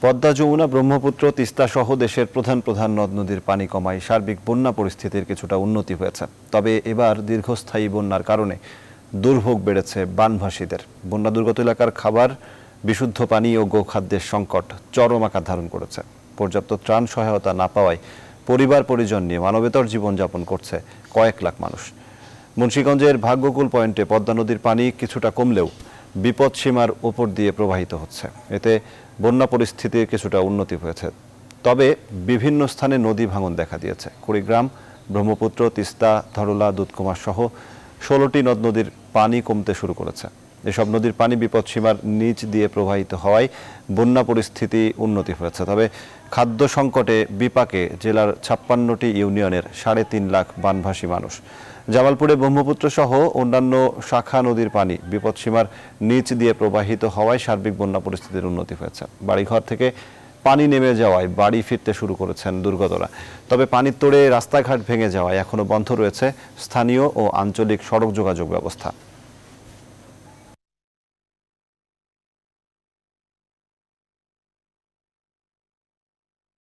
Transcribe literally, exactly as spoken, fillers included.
পদ্মা, যমুনা, ব্রহ্মপুত্র, তিস্তা সহ দেশের প্রধান প্রধান নদ নদীর পানি কমায় সার্বিক বন্যা পরিস্থিতির কিছুটা উন্নতি হয়েছে। তবে এবার দীর্ঘস্থায়ী বন্যার কারণে দুর্ভোগ বেড়েছে বানভাসীদের। বন্যা দুর্গত এলাকার খাবার, বিশুদ্ধ পানি ও গোখাদ্যের সংকট চরম আকার ধারণ করেছে। পর্যাপ্ত ত্রাণ সহায়তা না পাওয়ায় পরিবার পরিজন নিয়ে মানবেতর জীবনযাপন করছে কয়েক লাখ মানুষ। মুন্সিগঞ্জের ভাগ্যকুল পয়েন্টে পদ্মা নদীর পানি কিছুটা কমলেও বিপদ সীমার উপর দিয়ে প্রবাহিত হচ্ছে। এতে বন্যা পরিস্থিতির কিছুটা উন্নতি হয়েছে। তবে বিভিন্ন স্থানে নদী ভাঙন দেখা দিয়েছে। কুড়িগ্রাম, ব্রহ্মপুত্র, তিস্তা, ধরলা, দুধকুমার সহ ষোলোটি নদ নদীর পানি কমতে শুরু করেছে। এসব নদীর পানি বিপদ সীমার নিচ দিয়ে প্রবাহিত হওয়ায় বন্যা পরিস্থিতি উন্নতি হয়েছে। তবে খাদ্য সংকটে বিপাকে জেলার ছাপ্পান্নটি ইউনিয়নের সাড়ে তিন লাখ বানভাসী মানুষ। জামালপুরে ব্রহ্মপুত্র সহ অন্যান্য শাখা নদীর পানি বিপদসীমার নিচ দিয়ে প্রবাহিত হওয়ায় সার্বিক বন্যা পরিস্থিতির উন্নতি হয়েছে। বাড়িঘর থেকে পানি নেমে যাওয়ায় বাড়ি ফিরতে শুরু করেছেন দুর্গতরা। তবে পানির তোড়ে রাস্তাঘাট ভেঙে যাওয়ায় এখনো বন্ধ রয়েছে স্থানীয় ও আঞ্চলিক সড়ক যোগাযোগ ব্যবস্থা।